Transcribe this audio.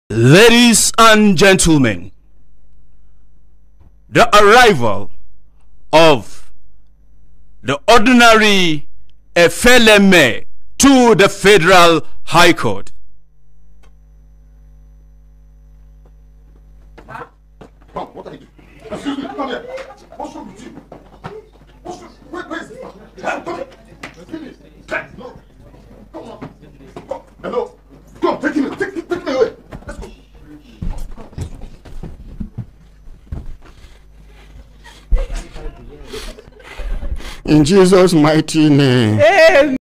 Ladies and gentlemen, the arrival of the Ordinary Efeleme to the Federal High Court. Come, what are you doing? Excuse me, come here. What's wrong with you? What's wrong? Where is this man? Come here. No. Come on. Come. Hello. Come, take me away. Let's go. In Jesus' mighty name. Amen.